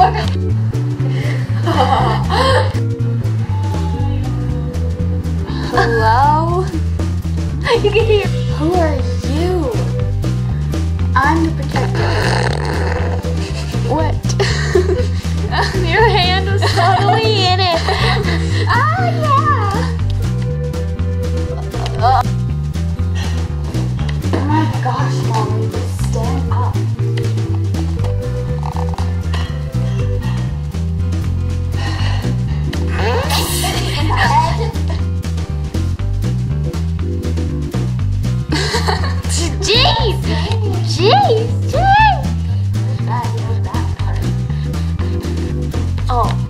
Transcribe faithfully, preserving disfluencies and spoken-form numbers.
Hello? You can hear. Who are you? I'm the protector. What? Your hand was totally in it. Oh yeah. Uh, oh my gosh, Molly, just stand up. Jeez! Jeez! Jeez! Oh.